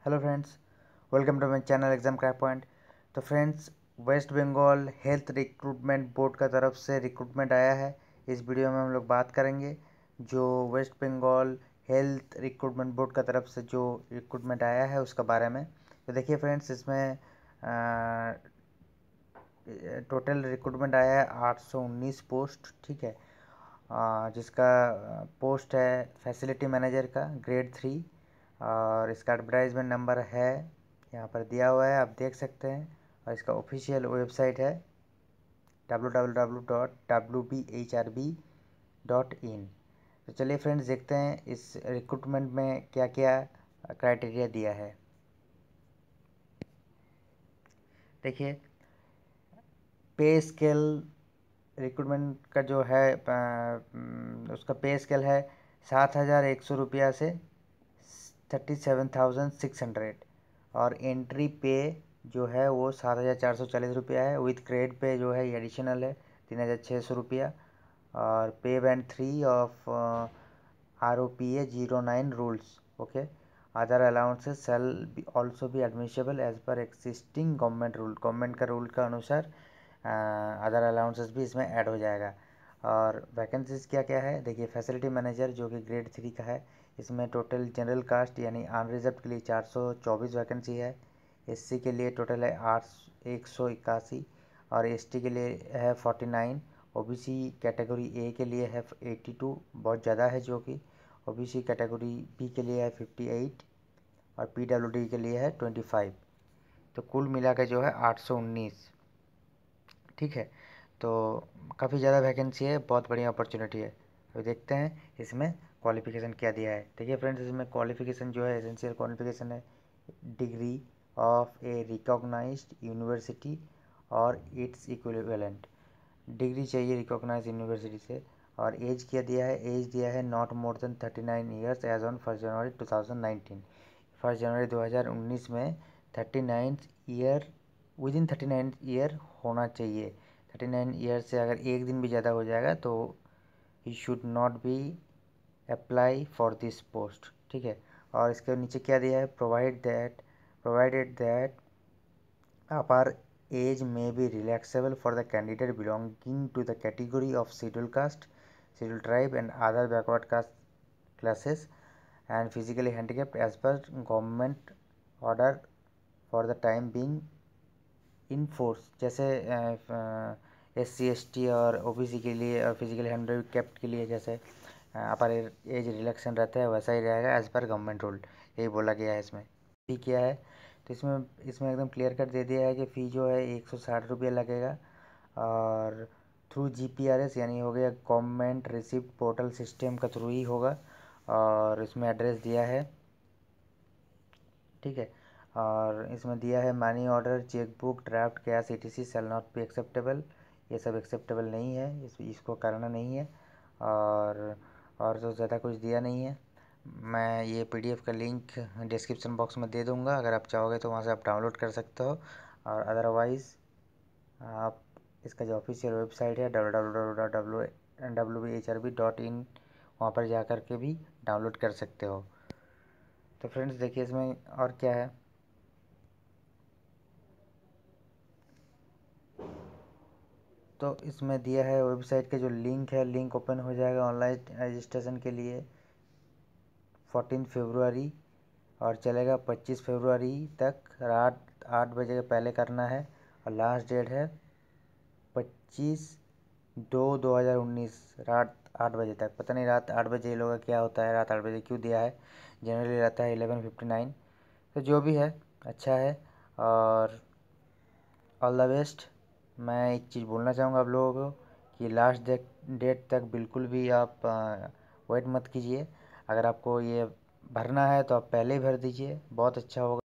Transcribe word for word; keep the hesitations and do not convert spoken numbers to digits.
Hello friends, welcome to my channel exam crack point. तो friends, West Bengal health recruitment board का तरफ से recruitment आया है। इस वीडियो में हम लोग बात करेंगे जो West Bengal health recruitment board का तरफ से जो रिक्रूटमेंट आया है उसका बारे में। तो देखिए फ्रेंड्स, इसमें टोटल रिक्रूटमेंट आया है आठ सौ उन्नीस पोस्ट, ठीक है। आ, जिसका पोस्ट है फैसिलिटी मैनेजर का ग्रेड थ्री, और इसका एडवर्टाइजमेंट नंबर है यहाँ पर दिया हुआ है, आप देख सकते हैं। और इसका ऑफिशियल वेबसाइट है W W W dot W B H R B dot in. तो चलिए फ्रेंड्स, देखते हैं इस रिक्रूटमेंट में क्या क्या क्राइटेरिया दिया है। देखिए, पे स्केल रिक्रूटमेंट का जो है आ, उसका पे स्केल है सात हज़ार एक सौ रुपया से thirty seven thousand six hundred. और एंट्री पे जो है वो सात हज़ार चार सौ चालीस रुपया है। विथ क्रेडिट पे जो है ये एडिशनल है तीन हज़ार छः सौ रुपया। और pay band three of R O P A zero nine rules, okay. Other allowances shall also be admissible as per existing government rule. Government का रूल का अनुसार अदर अलाउंसेस भी इसमें ऐड हो जाएगा। और वैकेंसीज क्या क्या है, देखिए, फैसिलिटी मैनेजर जो कि ग्रेड थ्री का है, इसमें टोटल जनरल कास्ट यानी अनरिजर्व के लिए चार सौ चौबीस वैकेंसी है। एससी के लिए टोटल है आठ एक सौ इक्यासी, और एसटी के लिए है forty nine. OBC category A के लिए है एट्टी टू, बहुत ज़्यादा है, जो कि ओबीसी कैटेगरी बी के लिए है फिफ्टी एट, और पीडब्ल्यूडी के लिए है ट्वेंटी फाइव। तो कुल मिला के जो है आठ सौ उन्नीस, ठीक है। तो काफ़ी ज़्यादा वैकेंसी है, बहुत बढ़िया अपॉर्चुनिटी है। तो देखते हैं इसमें क्वालिफ़िकेशन क्या दिया है। देखिए फ्रेंड्स, इसमें क्वालिफ़िकेशन जो है एसेंशियल क्वालिफ़िकेशन है degree of a recognised university और इट्स इक्विवेलेंट। डिग्री चाहिए रिकॉग्नाइज यूनिवर्सिटी से। और एज क्या दिया है, एज दिया है not more than thirty nine years age on first January two thousand nineteen. First जनवरी दो हज़ार उन्नीस में thirty nine year, within thirty nine year होना चाहिए। थर्टी नाइन ईयर से अगर एक दिन भी ज़्यादा हो जाएगा तो he should not be apply for this post, ठीक है। और इसके नीचे क्या दिया है, provide that provided that upper age may be relaxable for the candidate belonging to the category of scheduled caste, scheduled tribe and other backward caste classes and physically handicapped as per government order for the time being in force. जैसे S C S T और O B C के लिए और physically handicapped के लिए जैसे अपर as relaxin रहता है, वैसा ही रहेगा एज पर गवर्नमेंट रूल, यही बोला गया है इसमें। फ़ी क्या है, तो इसमें इसमें एकदम क्लियर कट दे दिया है कि फ़ी जो है एक सौ साठ रुपये लगेगा, और through G P R S यानी हो गया गवर्नमेंट रिसिप्ट पोर्टल सिस्टम का थ्रू ही होगा। और इसमें एड्रेस दिया है, ठीक है। और इसमें दिया है money order, cheque book, draft, cash, E T C shall not be acceptable. ये सब एक्सेप्टेबल नहीं है, इस इसको करना नहीं है। और और तो ज़्यादा कुछ दिया नहीं है। मैं ये पी डी एफ का लिंक डिस्क्रिप्शन बॉक्स में दे दूँगा, अगर आप चाहोगे तो वहाँ से आप डाउनलोड कर सकते हो। और अदरवाइज़ आप इसका जो ऑफिशियल वेबसाइट है W W W dot W B H R B dot in, वहाँ पर जा कर के भी डाउनलोड कर सकते हो। तो फ्रेंड्स देखिए इसमें और क्या है, तो इसमें दिया है वेबसाइट का जो लिंक है, लिंक ओपन हो जाएगा ऑनलाइन रजिस्ट्रेशन के लिए फोर्टीन फरवरी, और चलेगा पच्चीस फरवरी तक। रात आठ बजे के पहले करना है, और लास्ट डेट है पच्चीस दो दो हज़ार उन्नीस रात आठ बजे तक। पता नहीं रात आठ बजे ये लोगों का क्या होता है, रात आठ बजे क्यों दिया है, जनरली रहता है इलेवन फिफ्टी नाइन। तो जो भी है अच्छा है, और ऑल द बेस्ट। मैं एक चीज़ बोलना चाहूँगा आप लोगों को कि लास्ट डेट डेट तक बिल्कुल भी आप वेट मत कीजिए। अगर आपको ये भरना है तो आप पहले ही भर दीजिए, बहुत अच्छा होगा।